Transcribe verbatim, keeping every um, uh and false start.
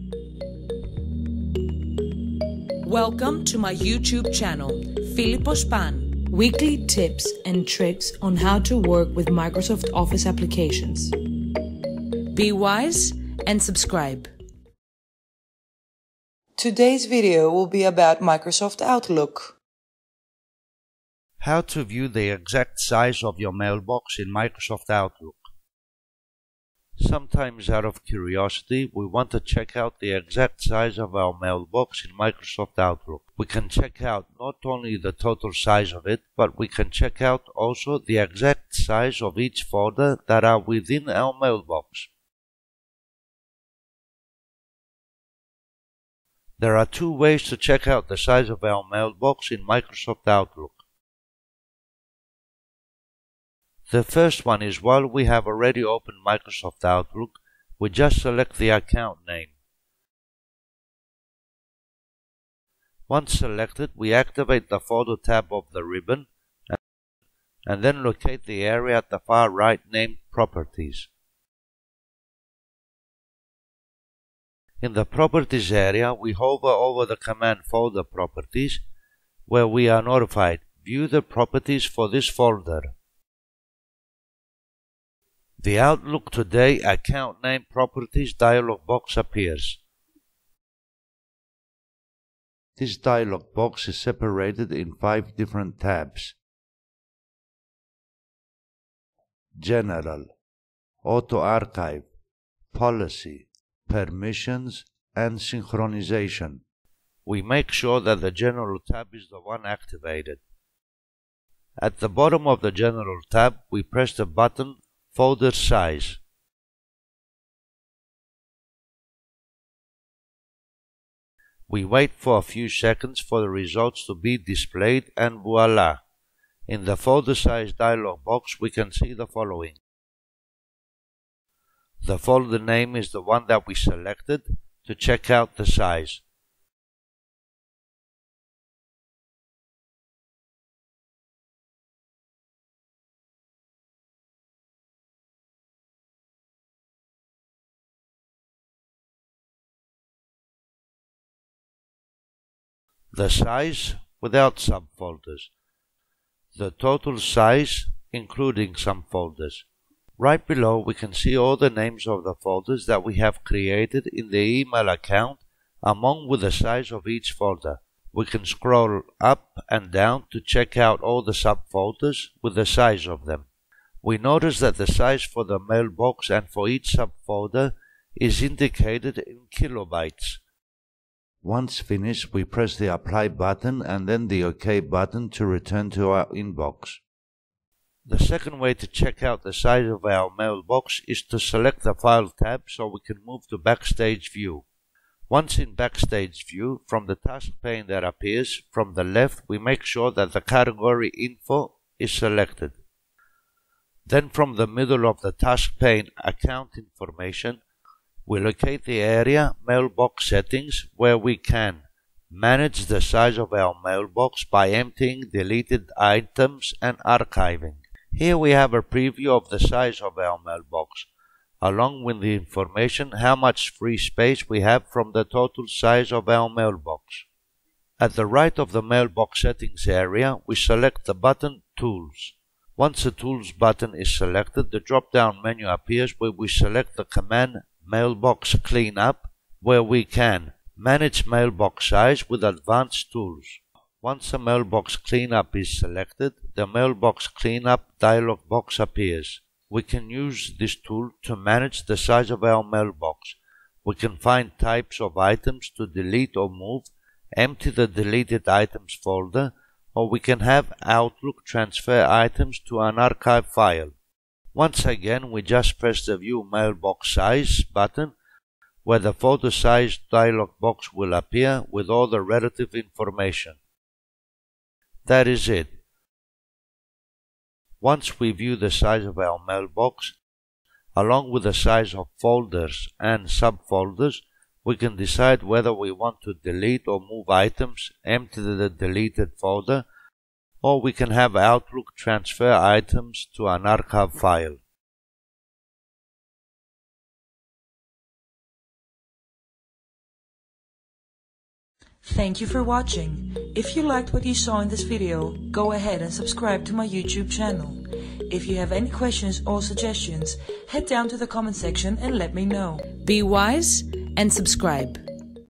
Welcome to my YouTube channel, philippospan. Weekly tips and tricks on how to work with Microsoft Office applications. Be wise and subscribe. Today's video will be about Microsoft Outlook. How to view the exact size of your mailbox in Microsoft Outlook. Sometimes, out of curiosity, we want to check out the exact size of our mailbox in Microsoft Outlook. We can check out not only the total size of it, but we can check out also the exact size of each folder that are within our mailbox. There are two ways to check out the size of our mailbox in Microsoft Outlook. The first one is, while we have already opened Microsoft Outlook, we just select the account name. Once selected, we activate the Folder tab of the ribbon and then locate the area at the far right named Properties. In the Properties area, we hover over the command Folder Properties, where we are notified, view the properties for this folder. The Outlook Today Account Name Properties dialog box appears. This dialog box is separated in five different tabs: General, Auto Archive, Policy, Permissions, and Synchronization. We make sure that the General tab is the one activated. At the bottom of the General tab, we press the button Folder Size. We wait for a few seconds for the results to be displayed, and voila! In the Folder Size dialog box, we can see the following. The folder name is the one that we selected to check out the size. The size without subfolders. The total size including some folders. Right below, we can see all the names of the folders that we have created in the email account, along with the size of each folder. We can scroll up and down to check out all the subfolders with the size of them. We notice that the size for the mailbox and for each subfolder is indicated in kilobytes. Once finished, we press the Apply button and then the OK button to return to our inbox. The second way to check out the size of our mailbox is to select the File tab so we can move to Backstage View. Once in Backstage View, from the task pane that appears from the left, we make sure that the category Info is selected. Then from the middle of the task pane Account Information, we locate the area Mailbox Settings, where we can manage the size of our mailbox by emptying deleted items and archiving. Here we have a preview of the size of our mailbox, along with the information how much free space we have from the total size of our mailbox. At the right of the Mailbox Settings area, we select the button Tools. Once the Tools button is selected, the drop-down menu appears where we select the command Mailbox Cleanup, where we can manage mailbox size with advanced tools. Once the Mailbox Cleanup is selected, the Mailbox Cleanup dialog box appears. We can use this tool to manage the size of our mailbox. We can find types of items to delete or move, empty the deleted items folder, or we can have Outlook transfer items to an archive file. Once again, we just press the View Mailbox Size button, where the Folder Size dialog box will appear with all the relative information. That is it. Once we view the size of our mailbox, along with the size of folders and subfolders, we can decide whether we want to delete or move items, empty the deleted folder, or we can have Outlook transfer items to an archive file. Thank you for watching. If you liked what you saw in this video, go ahead and subscribe to my YouTube channel. If you have any questions or suggestions, head down to the comment section and let me know. Be wise and subscribe.